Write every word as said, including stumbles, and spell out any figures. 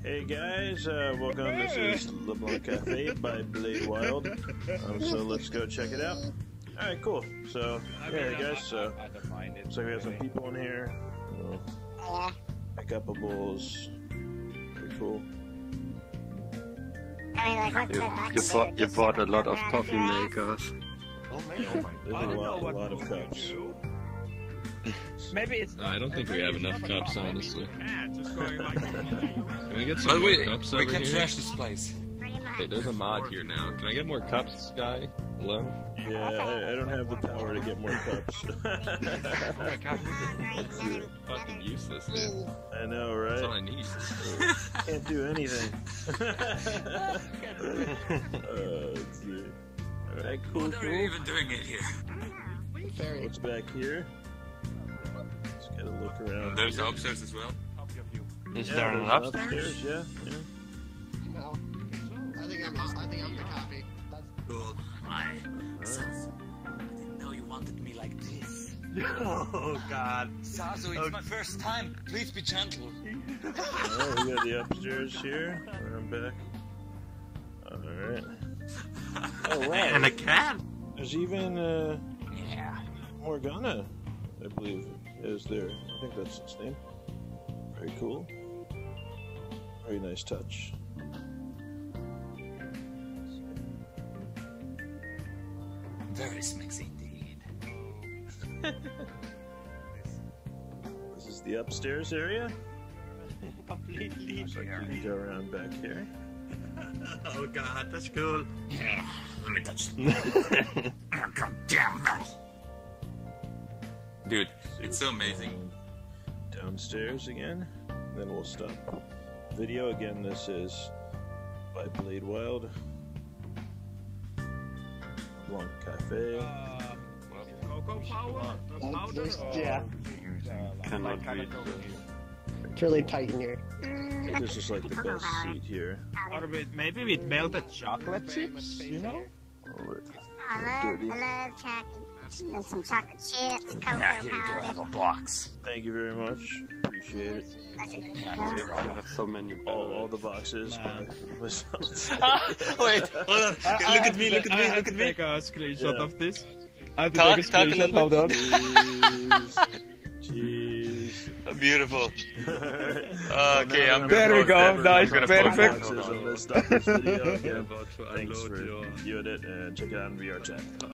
Hey guys, uh, welcome. This is Leblanc Cafe by Bladewild. Um, so let's go check it out. Alright, cool. So, yeah, guys, so, so we have some people in here. Uh, a couple bowls. Pretty cool. I mean, like, You, you, bought, you bought a lot of coffee makers. Oh, man. There's a lot, a lot of cups. Maybe it's. No, I don't think we have enough cups, honestly. Can we get some Well, more we, cups we over can here? trash this place. Hey, there's a mod here now. Can I get more cups, guy? Hello? Yeah, I, I don't have the power to get more cups. Oh my god. That's fucking useless, dude. I know, right? That's all I need. Can't do anything. uh, let's see. Alright, cool, What are cool. you even doing in here? What's back here? Just gotta look around. There's the upstairs as well. Is Yeah, there an there's upstairs? Yeah, yeah. No. I think I'm I think I'm the copy. Cool. Hi. So, I didn't know you wanted me like this. Oh God. Sazu, it's my first time. Please be gentle. Alright, we got the upstairs here. I'm back. Alright. Oh, wow. And a cat? There's even, uh, Yeah. Morgana, I believe, is there. I think that's its name. Very cool. Very nice touch. Very smexy indeed. This is the upstairs area. Completely. Looks like you can go around back here. Oh God, that's cool. Yeah. Let me touch it. God damn it. Dude, it's so amazing. Downstairs again. Then we'll stop. Video again. This is by Bladewild. Leblanc Cafe. Cocoa power. Powder. Yeah. Cannot read. It's really tight in here. This is like the best seat here. Or with, maybe with melted chocolate chips, you know? I love, I love chocolate. And some chocolate chips, cocoa Yeah, here you go. powder. Have a box. Thank you very much. Appreciate it. That's a good Yeah, one. here you I have so many All, all the boxes. by myself. Wait, hold on. Look at me, look at me, look at me. Take a screenshot Yeah. of this. I have to Talk- take a talk a screenshot. little Hold on. Jeez. Jeez. Beautiful. Well, Okay, now I'm I'm There we gonna go, post nice, every perfect. boxes. I'm gonna stop this video again. About to Thanks unload for your... viewing it and check it out on VRChat.